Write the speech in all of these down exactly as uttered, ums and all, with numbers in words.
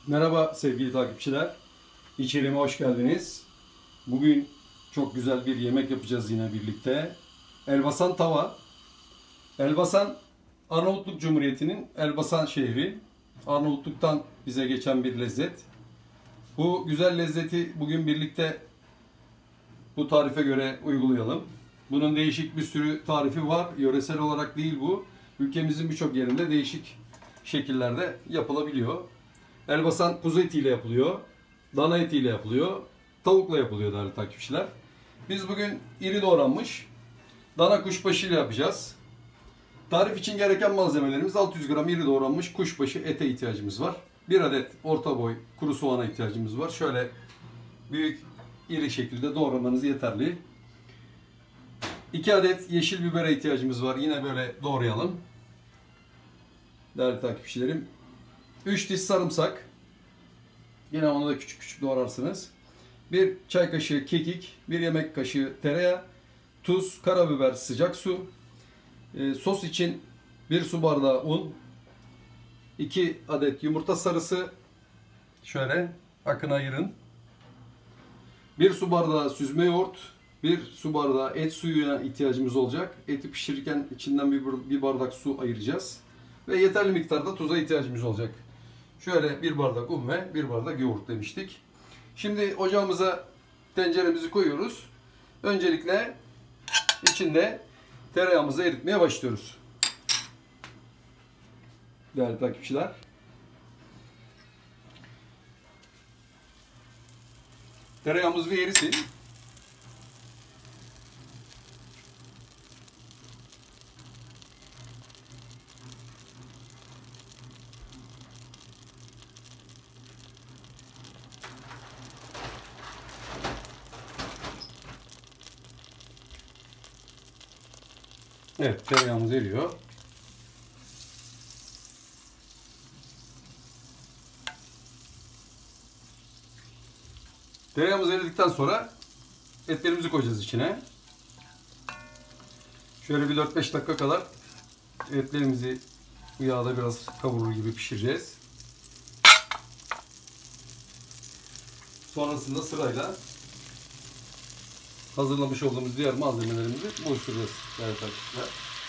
Merhaba sevgili takipçiler. İçerime hoş geldiniz. Bugün çok güzel bir yemek yapacağız yine birlikte. Elbasan tava. Elbasan, Arnavutluk Cumhuriyeti'nin Elbasan şehri. Arnavutluk'tan bize geçen bir lezzet. Bu güzel lezzeti bugün birlikte bu tarife göre uygulayalım. Bunun değişik bir sürü tarifi var. Yöresel olarak değil bu. Ülkemizin birçok yerinde değişik şekillerde yapılabiliyor. Elbasan kuzu etiyle yapılıyor, dana etiyle yapılıyor, tavukla yapılıyor değerli takipçiler. Biz bugün iri doğranmış dana kuşbaşı ile yapacağız. Tarif için gereken malzemelerimiz altı yüz gram iri doğranmış kuşbaşı ete ihtiyacımız var. bir adet orta boy kuru soğana ihtiyacımız var. Şöyle büyük iri şekilde doğramanız yeterli. iki adet yeşil bibere ihtiyacımız var. Yine böyle doğrayalım. Değerli takipçilerim. üç diş sarımsak. Yine onu da küçük küçük doğrarsınız. bir çay kaşığı kekik, bir yemek kaşığı tereyağı, tuz, karabiber, sıcak su. E, sos için bir su bardağı un, iki adet yumurta sarısı. Şöyle akın ayırın. bir su bardağı süzme yoğurt, bir su bardağı et suyuna ihtiyacımız olacak. Eti pişirirken içinden bir, bir bardak su ayıracağız. Ve yeterli miktarda tuza ihtiyacımız olacak. Şöyle bir bardak un ve bir bardak yoğurt demiştik. Şimdi ocağımıza tenceremizi koyuyoruz. Öncelikle içinde tereyağımızı eritmeye başlıyoruz. Değerli takipçiler. Tereyağımız bir erisin. Evet, tereyağımız eriyor. Tereyağımız eridikten sonra etlerimizi koyacağız içine. Şöyle bir dört beş dakika kadar etlerimizi bu yağda biraz kavurur gibi pişireceğiz. Sonrasında sırayla hazırlamış olduğumuz diğer malzemelerimizi buluşturacağız değerli takipçiler.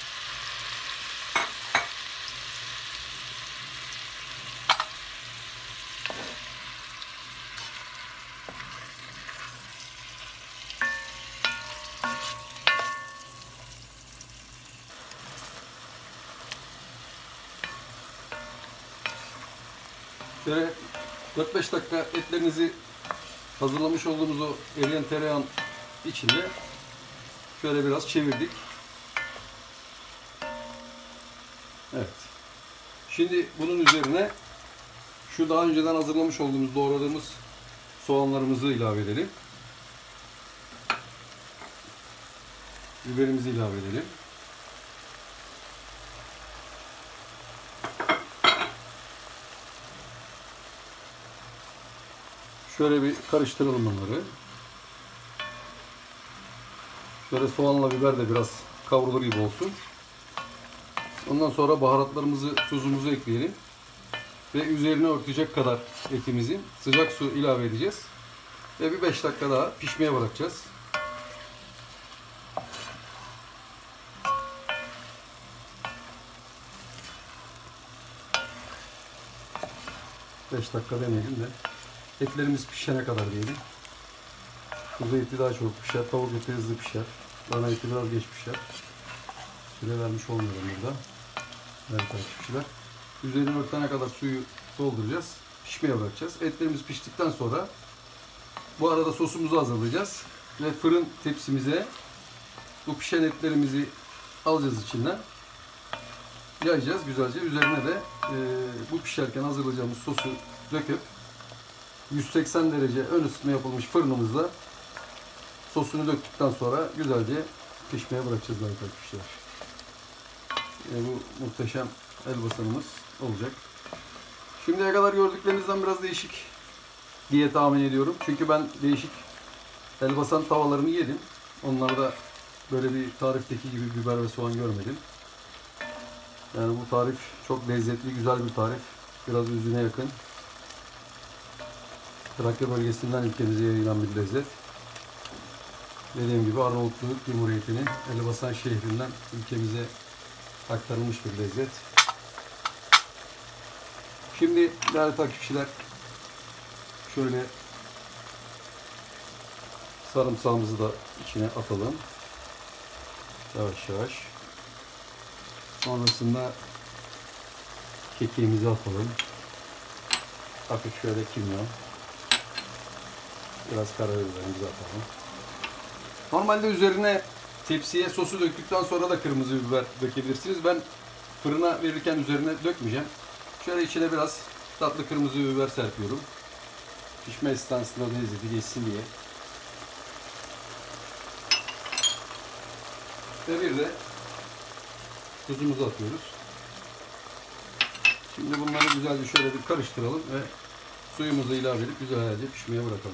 Şöyle dört beş dakika etlerinizi hazırlamış olduğumuz o eriyen tereyağın içinde şöyle biraz çevirdik. Evet. Şimdi bunun üzerine şu daha önceden hazırlamış olduğumuz doğradığımız soğanlarımızı ilave edelim. Biberimizi ilave edelim. Şöyle bir karıştıralım bunları. Şöyle soğanla biber de biraz kavrulur gibi olsun. Ondan sonra baharatlarımızı, tuzumuzu ekleyelim. Ve üzerine örtecek kadar etimizin sıcak su ilave edeceğiz. Ve bir beş dakika daha pişmeye bırakacağız. beş dakika demeyelim de etlerimiz pişene kadar diyelim. Kuzu eti daha çok pişer, tavuk eti hızlı pişer. Dana eti biraz geç pişer. Süre vermiş olmuyorum burada. Evet takipçiler. Üzerini örtene kadar suyu dolduracağız. Pişmeye bırakacağız. Etlerimiz piştikten sonra bu arada sosumuzu hazırlayacağız. Ve fırın tepsimize bu pişen etlerimizi alacağız içinden. Yayacağız güzelce. Üzerine de e, bu pişerken hazırlayacağımız sosu döküp yüz seksen derece ön ısıtma yapılmış fırınımızda sosunu döktükten sonra güzelce pişmeye bırakacağız arkadaşlar. E, bu muhteşem elbasanımız olacak. Şimdiye kadar gördüklerinizden biraz değişik diye tahmin ediyorum. Çünkü ben değişik elbasan tavalarını yedim. Onlarda böyle bir tarifteki gibi biber ve soğan görmedim. Yani bu tarif çok lezzetli, güzel bir tarif. Biraz özüne yakın. Trakya bölgesinden ülkemize yayılan bir lezzet. Dediğim gibi Arnavutluk Cumhuriyeti'nin Elbasan şehrinden ülkemize aktarılmış bir lezzet. Şimdi değerli takipçiler, şöyle sarımsağımızı da içine atalım. Yavaş yavaş. Sonrasında kekiğimizi atalım. Hafif şöyle kimyon. Biraz karabiberimizi atalım. Normalde üzerine tepsiye sosu döktükten sonra da kırmızı biber dökebilirsiniz. Ben fırına verirken üzerine dökmeyeceğim. Şöyle içine biraz tatlı kırmızı biber serpiyorum. Pişme esnasında lezzeti geçsin diye. Ve bir de tuzumuzu atıyoruz. Şimdi bunları güzelce şöyle bir karıştıralım ve suyumuzu ilave edip güzelce pişmeye bırakalım.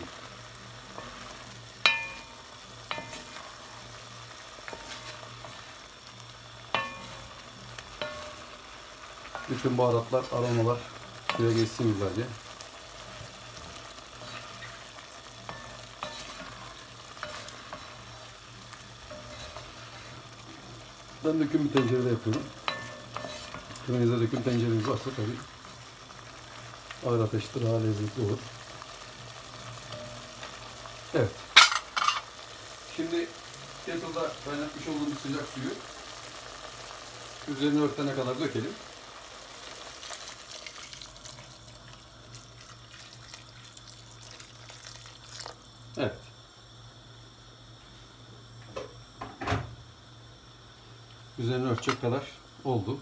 Bütün baharatlar, aromalar suya geçsin güzelce. Ben döküm bir tencerede yapıyorum. Kırmızı döküm tencereniz varsa tabii ağır ateşte daha lezzetli olur. Evet. Şimdi kettle'da kaynatmış olduğumuz sıcak suyu üzerine örtene kadar dökelim. Evet. Üzerine örtecek kadar oldu.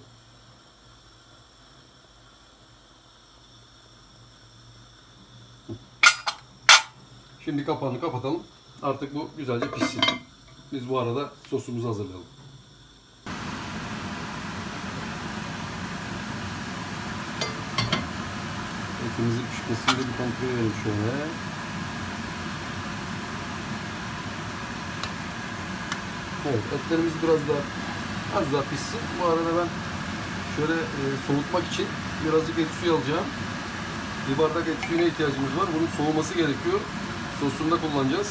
Şimdi kapağını kapatalım. Artık bu güzelce pişsin. Biz bu arada sosumuzu hazırlayalım. Etimizin pişmesini de bir kontrol edelim şöyle. Evet, etlerimiz biraz daha az daha pişsin. Bu arada ben şöyle e, soğutmak için birazcık et suyu alacağım. Bir bardak et suyuna ihtiyacımız var. Bunun soğuması gerekiyor. Sosunda kullanacağız.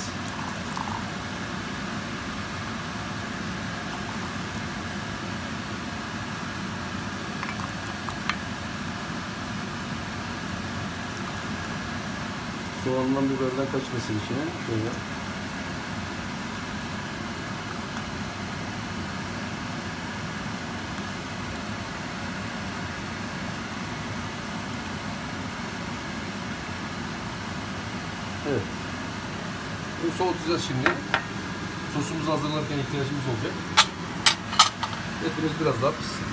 Soğandan biberden kaçmasın içine. Şöyle. Evet. Bunu soğutacağız şimdi. Sosumuzu hazırlarken ihtiyacımız olacak. Etimiz biraz daha pişsin.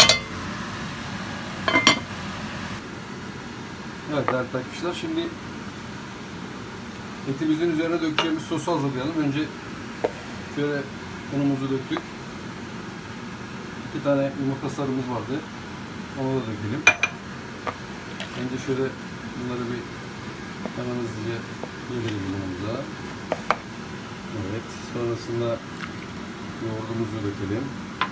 Evet değerli takipçiler, şimdi etimizin üzerine dökeceğimiz sosu hazırlayalım. Önce şöyle unumuzu döktük. İki tane yumurta sarımız vardı. Onu da dökelim. Önce şöyle bunları bir hemen hızlıca yedireyim unumuza. Evet. Sonrasında yoğurdumuzu dökelim.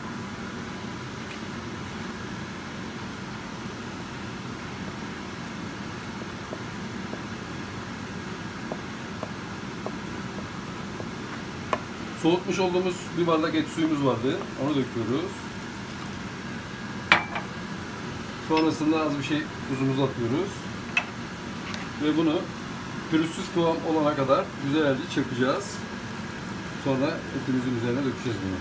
Soğutmuş olduğumuz bir bardak et suyumuz vardı. Onu döküyoruz. Sonrasında az bir şey tuzumuzu atıyoruz. Ve bunu pürüzsüz kıvam olana kadar güzelce çırpacağız. Sonra etimizin üzerine dökeceğiz bunu.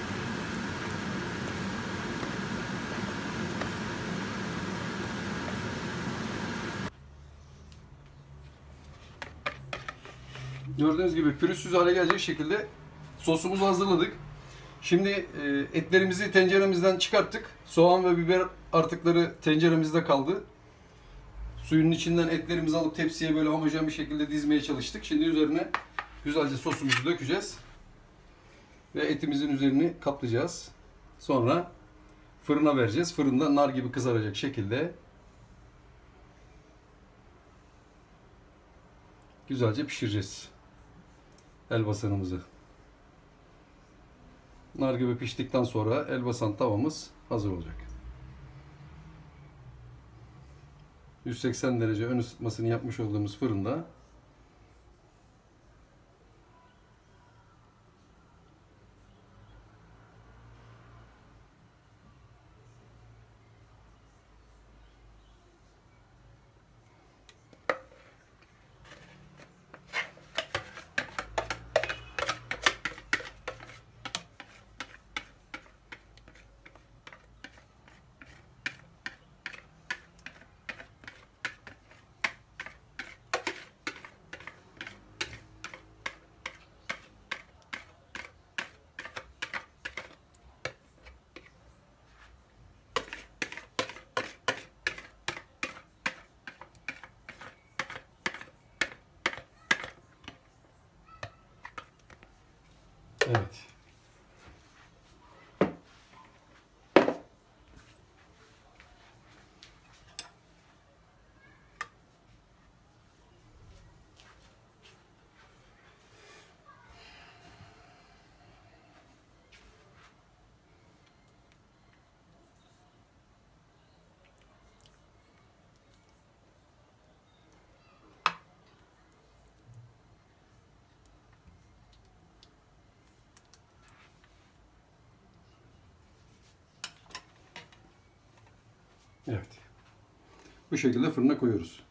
Gördüğünüz gibi pürüzsüz hale gelecek şekilde sosumuzu hazırladık. Şimdi e, etlerimizi tenceremizden çıkarttık. Soğan ve biber artıkları tenceremizde kaldı. Suyun içinden etlerimizi alıp tepsiye böyle homojen bir şekilde dizmeye çalıştık. Şimdi üzerine güzelce sosumuzu dökeceğiz. Ve etimizin üzerini kaplayacağız. Sonra fırına vereceğiz. Fırında nar gibi kızaracak şekilde güzelce pişireceğiz elbasanımızı. Nar gibi piştikten sonra elbasan tavamız hazır olacak. yüz seksen derece ön ısıtmasını yapmış olduğumuz fırında Evet. Evet. Bu şekilde fırına koyuyoruz.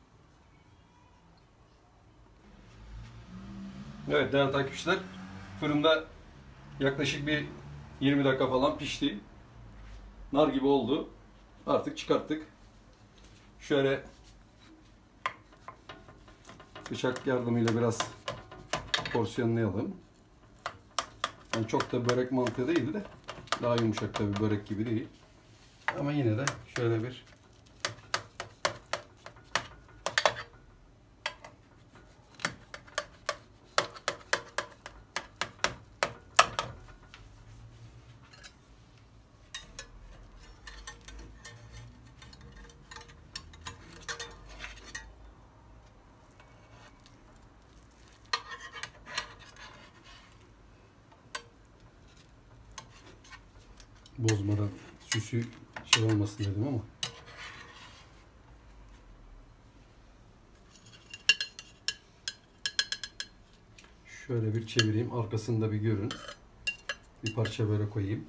Evet değerli takipçiler, fırında yaklaşık bir yirmi dakika falan pişti. Nar gibi oldu. Artık çıkarttık. Şöyle bıçak yardımıyla biraz porsiyonlayalım. Yani çok da börek mantığı değil de daha yumuşak, tabii börek gibi değil. Ama yine de şöyle bir bozmadan süsü şey olmasın dedim ama şöyle bir çevireyim, arkasını da bir görün. Bir parça böyle koyayım.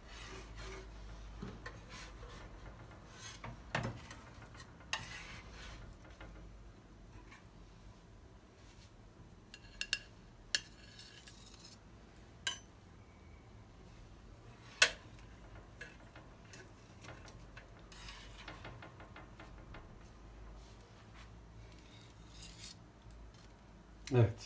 Evet.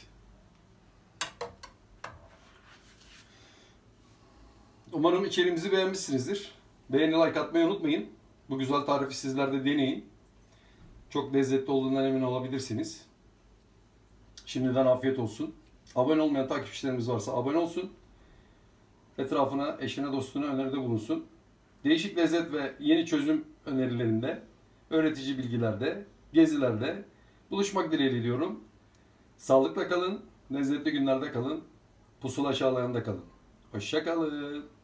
Umarım içeriğimizi beğenmişsinizdir. Beğeni, like atmayı unutmayın. Bu güzel tarifi sizler de deneyin. Çok lezzetli olduğundan emin olabilirsiniz. Şimdiden afiyet olsun. Abone olmayan takipçilerimiz varsa abone olsun. Etrafına, eşine, dostuna öneride bulunsun. Değişik lezzet ve yeni çözüm önerilerinde, öğretici bilgilerde, gezilerde buluşmak dileğiyle diyorum. Sağlıkla kalın, lezzetli günlerde kalın, pusula çağlayanında kalın. Hoşça kalın.